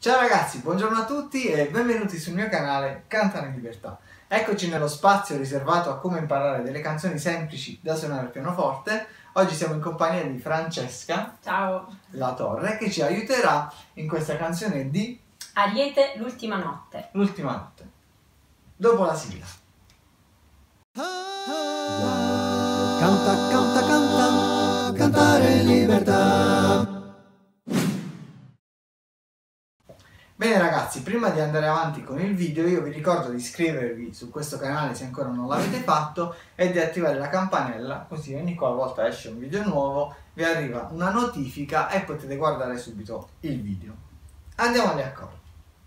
Ciao ragazzi, buongiorno a tutti e benvenuti sul mio canale Cantare in Libertà. Eccoci nello spazio riservato a come imparare delle canzoni semplici da suonare al pianoforte. Oggi siamo in compagnia di Francesca, ciao, La Torre, che ci aiuterà in questa canzone di Ariete, l'ultima notte. L'ultima notte. Dopo la sigla. Canta, canta, canta, cantare in libertà. Bene ragazzi, prima di andare avanti con il video io vi ricordo di iscrivervi su questo canale se ancora non l'avete fatto e di attivare la campanella, così ogni qualvolta esce un video nuovo vi arriva una notifica e potete guardare subito il video. Andiamo agli accordi.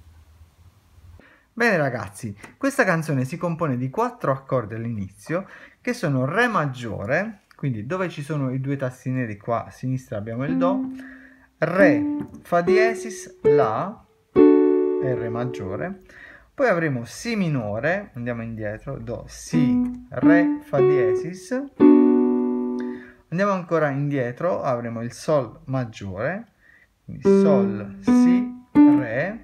Bene ragazzi, questa canzone si compone di 4 accordi all'inizio che sono Re maggiore, quindi dove ci sono i due tasti neri qua a sinistra abbiamo il Do, Re, Fa diesis, La e Re maggiore, poi avremo Si minore, andiamo indietro, Do, Si, Re, Fa diesis, andiamo ancora indietro, avremo il Sol maggiore, quindi Sol, Si, Re,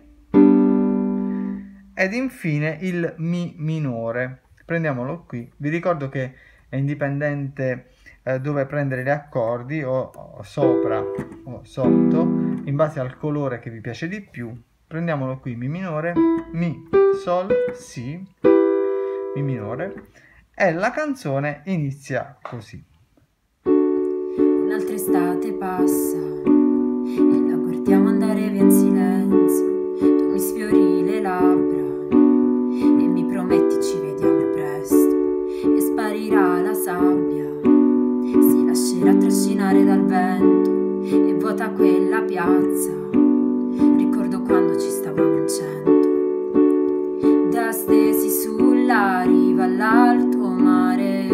ed infine il Mi minore. Prendiamolo qui, vi ricordo che è indipendente dove prendere gli accordi, o sopra o sotto, in base al colore che vi piace di più. Prendiamolo qui, Mi minore, Mi, Sol, Si, Mi minore, e la canzone inizia così. Un'altra estate passa e la guardiamo andare via in silenzio. Tu mi sfiori le labbra e mi prometti ci vediamo presto e sparirà la sabbia, si lascerà trascinare dal vento e vuota quella piazza. Ricordo quando ci stavamo in 100, da stesi sulla riva all'alto mare.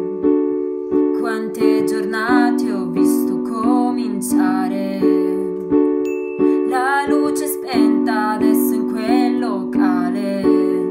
Quante giornate ho visto cominciare, la luce spenta adesso in quel locale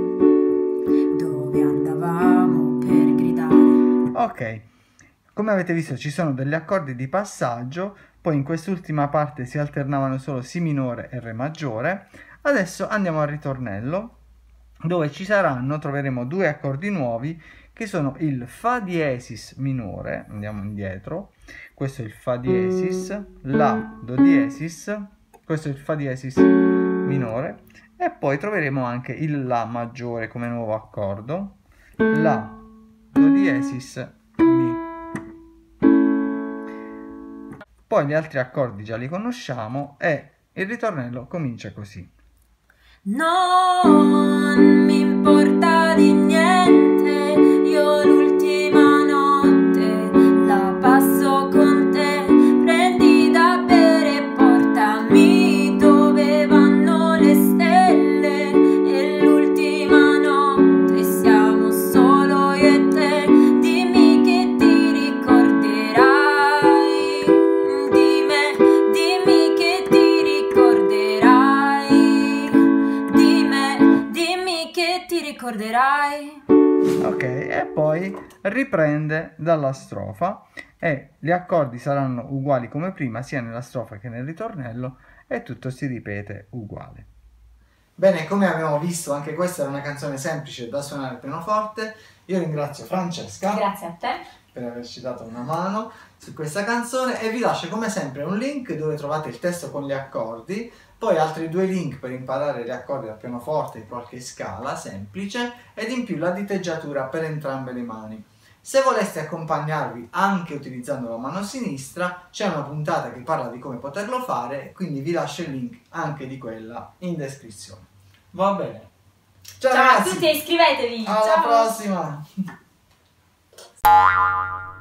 dove andavamo per gridare. Ok, come avete visto ci sono degli accordi di passaggio, poi in quest'ultima parte si alternavano solo Si minore e Re maggiore. Adesso andiamo al ritornello, dove troveremo due accordi nuovi che sono il Fa diesis minore, andiamo indietro, questo è il Fa diesis, La, Do diesis, questo è il Fa diesis minore, e poi troveremo anche il La maggiore come nuovo accordo, La, Do diesis, Mi. Poi gli altri accordi già li conosciamo e il ritornello comincia così. Non mi importa di niente, io l'ultima notte la passo con te. Prendi da bere e portami dove vanno le stelle. E l'ultima notte siamo solo io e te. Dimmi che ti ricorderai di me, dimmi che ti ricorderai di me, dimmi che ti ricorderai. Ok, e poi riprende dalla strofa e gli accordi saranno uguali come prima sia nella strofa che nel ritornello e tutto si ripete uguale. Bene, come abbiamo visto anche questa è una canzone semplice da suonare al pianoforte. Io ringrazio Francesca Grazie a te. per averci dato una mano su questa canzone e vi lascio come sempre un link dove trovate il testo con gli accordi, poi altri 2 link per imparare gli accordi al pianoforte in qualche scala semplice ed in più la diteggiatura per entrambe le mani. Se voleste accompagnarvi anche utilizzando la mano sinistra c'è una puntata che parla di come poterlo fare, quindi vi lascio il link anche di quella in descrizione. Va bene? Ciao Ciao a ragazzi! tutti e iscrivetevi. Alla Ciao. prossima!